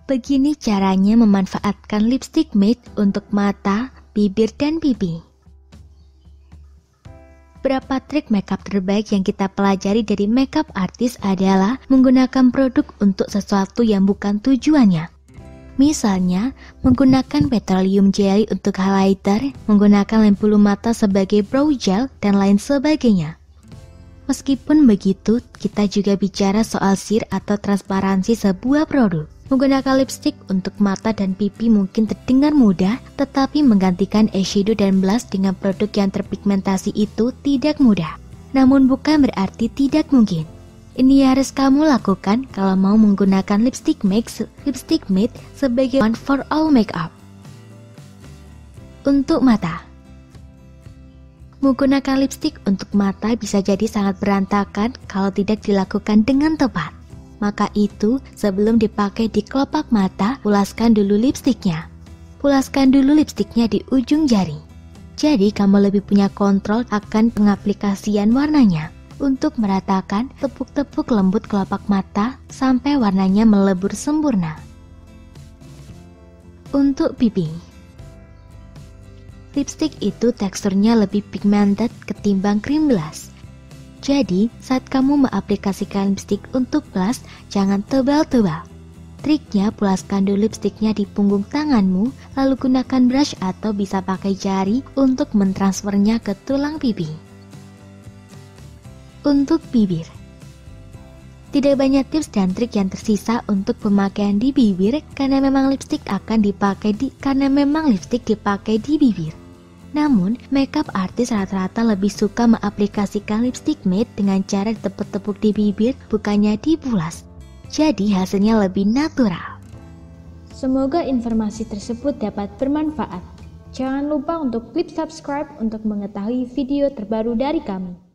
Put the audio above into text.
Begini caranya memanfaatkan lipstick matte untuk mata, bibir, dan pipi. Beberapa trik makeup terbaik yang kita pelajari dari makeup artist adalah menggunakan produk untuk sesuatu yang bukan tujuannya. Misalnya, menggunakan petroleum jelly untuk highlighter, menggunakan lem bulu mata sebagai brow gel, dan lain sebagainya. Meskipun begitu, kita juga bicara soal sheer atau transparansi sebuah produk. Menggunakan lipstick untuk mata dan pipi mungkin terdengar mudah, tetapi menggantikan eyeshadow dan blush dengan produk yang terpigmentasi itu tidak mudah. Namun bukan berarti tidak mungkin. Ini harus kamu lakukan kalau mau menggunakan lipstick matte sebagai one for all makeup. Untuk mata, menggunakan lipstick untuk mata bisa jadi sangat berantakan kalau tidak dilakukan dengan tepat. Maka itu, sebelum dipakai di kelopak mata, pulaskan dulu lipstiknya. Pulaskan dulu lipstiknya di ujung jari. Jadi kamu lebih punya kontrol akan pengaplikasian warnanya. Untuk meratakan, tepuk-tepuk lembut kelopak mata sampai warnanya melebur sempurna. Untuk pipi, lipstik itu teksturnya lebih pigmented ketimbang krim blush. Jadi, saat kamu mengaplikasikan lipstik untuk blush, jangan tebal-tebal. Triknya, pulaskan dulu lipstiknya di punggung tanganmu, lalu gunakan brush atau bisa pakai jari untuk mentransfernya ke tulang pipi. Untuk bibir, tidak banyak tips dan trik yang tersisa untuk pemakaian di bibir karena memang lipstik dipakai di bibir. Namun, makeup artis rata-rata lebih suka mengaplikasikan lipstick matte dengan cara ditepuk-tepuk di bibir, bukannya dipulas. Jadi hasilnya lebih natural. Semoga informasi tersebut dapat bermanfaat. Jangan lupa untuk klik subscribe untuk mengetahui video terbaru dari kami.